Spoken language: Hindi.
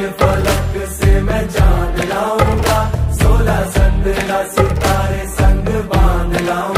फलक से मैं जान लाऊंगा, 16 संदला सितारे संग बांध लाऊंगा।